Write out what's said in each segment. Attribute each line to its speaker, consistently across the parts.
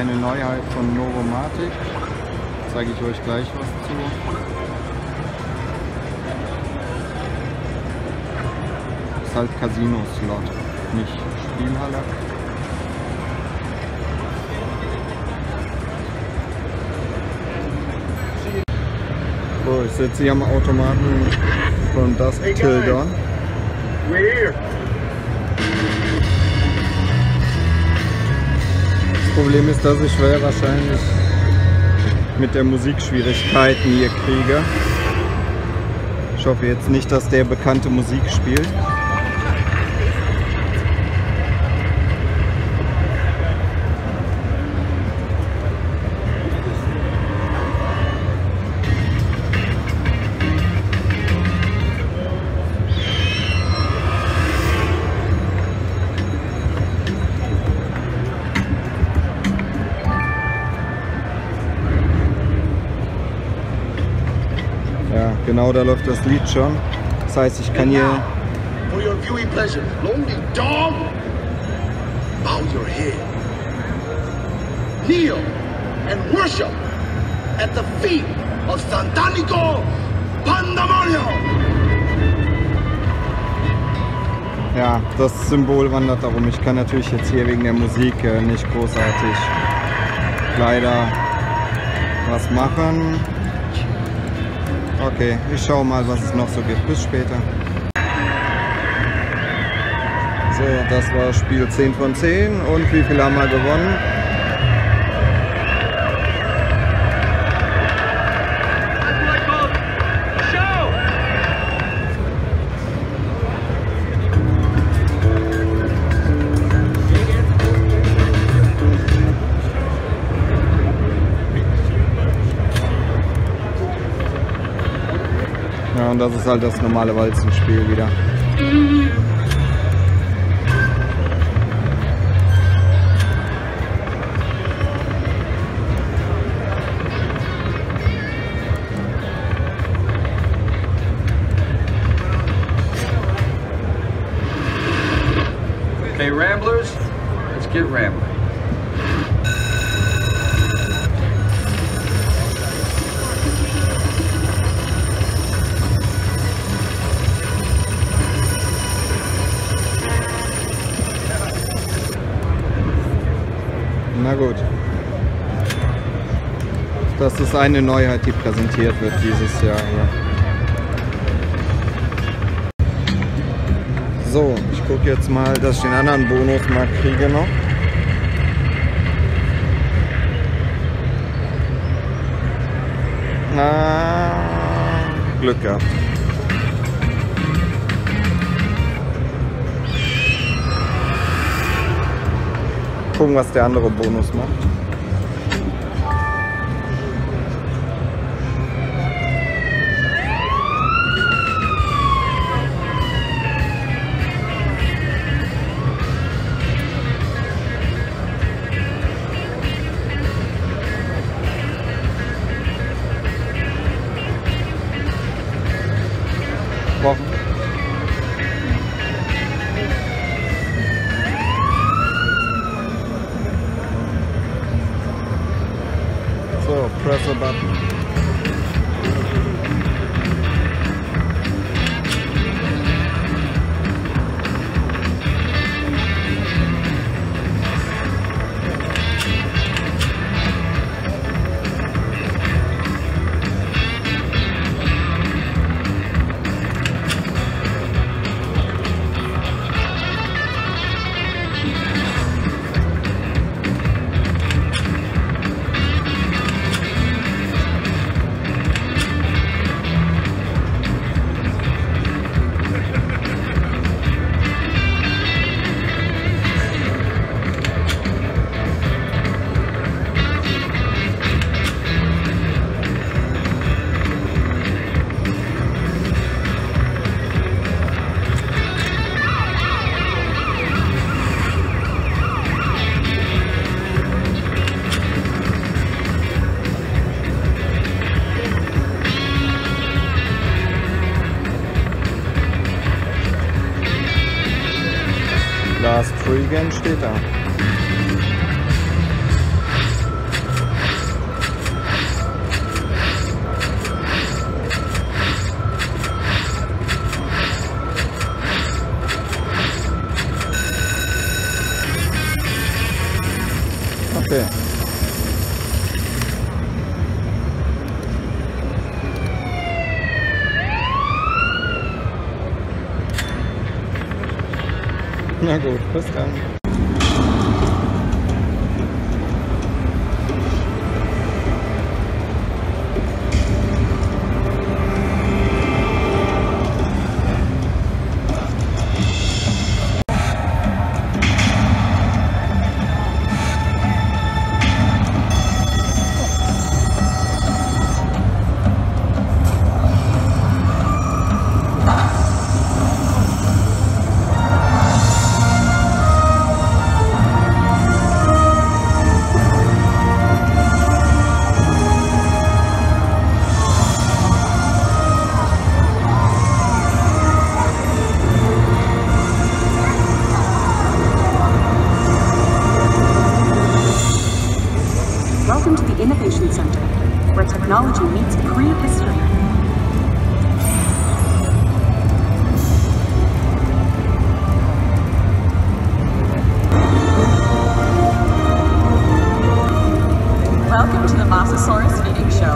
Speaker 1: eine Neuheit von Novomatic. Zeige ich euch gleich was zu. Ist halt Casino-Slot, nicht Spielhalle. So, ich sitze hier am Automaten von Dusk Till Dawn. Das Problem ist, dass ich schwer wahrscheinlich mit der Musik Schwierigkeiten hier kriege. Ich hoffe jetzt nicht, dass der bekannte Musik spielt. Ja, genau, da läuft das Lied schon. Das heißt, ich kann hier...
Speaker 2: For your viewing pleasure, lonely dog, bow your head, kneel and worship at the feet of Santanico Pandemonium.
Speaker 1: Ja, das Symbol wandert darum. Ich kann natürlich jetzt hier wegen der Musik nicht großartig leider was machen. Okay, ich schaue mal, was es noch so gibt. Bis später. So, das war Spiel 10 von 10. Und wie viel haben wir gewonnen? Ja, und das ist halt das normale Walzenspiel wieder.
Speaker 3: Okay, Ramblers, let's get rambling.
Speaker 1: Na gut. Das ist eine Neuheit, die präsentiert wird dieses Jahr hier. So, ich gucke jetzt mal, dass ich den anderen Bonus mal kriege noch. Na, Glück gehabt. Gucken, was der andere Bonus macht. Wochen. So, press a button. Last Free Game steht da. Na gut, bis dann.
Speaker 4: Welcome to the Innovation Center, where technology meets prehistory. Welcome to the Mosasaurus feeding show.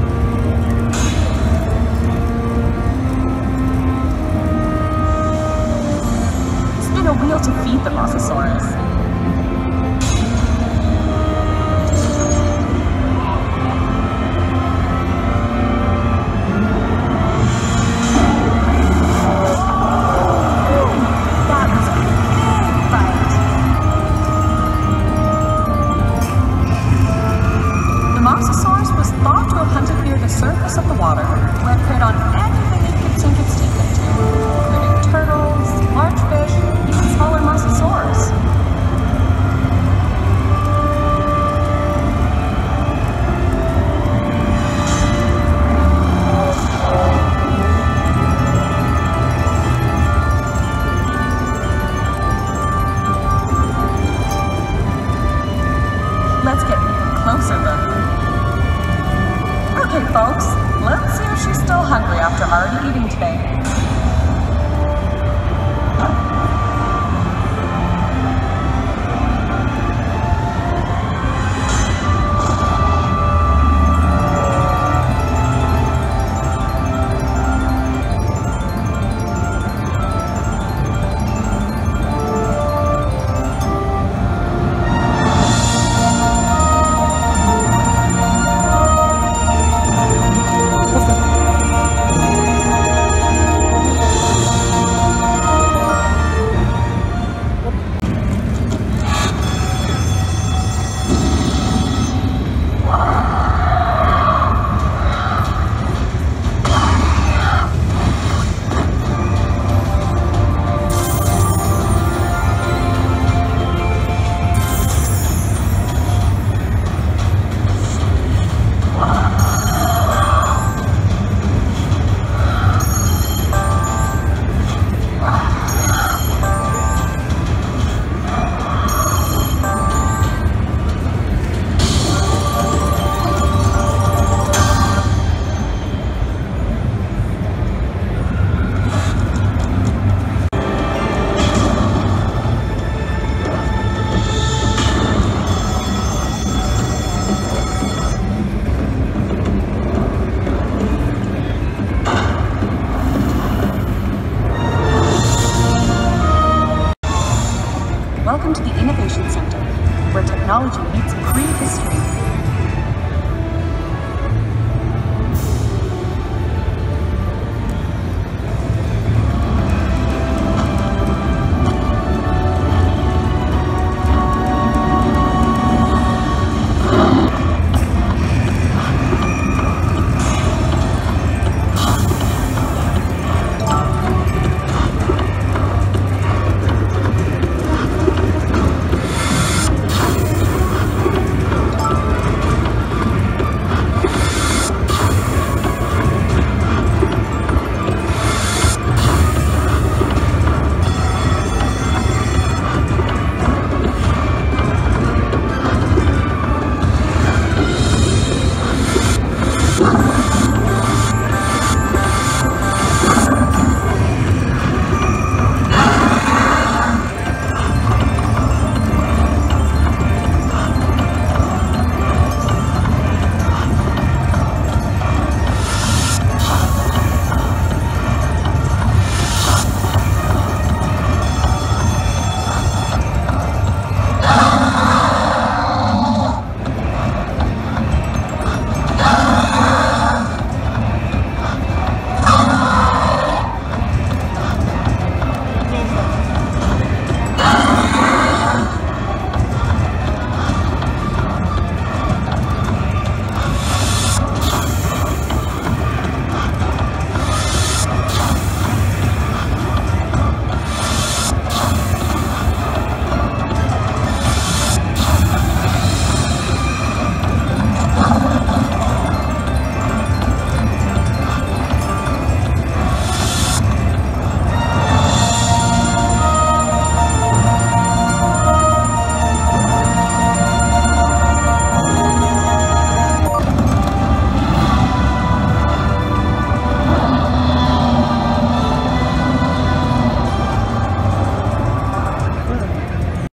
Speaker 4: Spin a wheel to feed the Mosasaurus. Mosasaurus was thought to have hunted near the surface of the water, where it preyed on anything it could sink its teeth into, including turtles, large fish, even smaller mosasaurs. Let's get even closer then. Okay, folks, let's see if she's still hungry after already eating today.